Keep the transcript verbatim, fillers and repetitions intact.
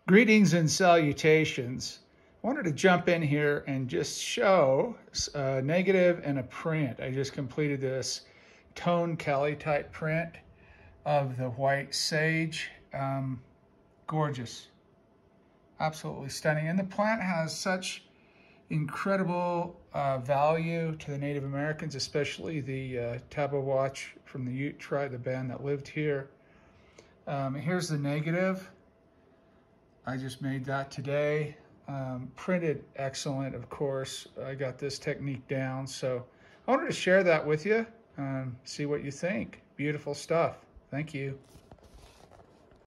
Greetings and salutations. I wanted to jump in here and just show a negative and a print. I just completed this tone Kallitype print of the white sage. Um, gorgeous, absolutely stunning. And the plant has such incredible uh, value to the Native Americans, especially the uh, Tabeguache from the Ute tribe, the band that lived here. Um, here's the negative. I just made that today. Um, printed excellent, of course. I got this technique down, so I wanted to share that with you. Um, see what you think. Beautiful stuff. Thank you.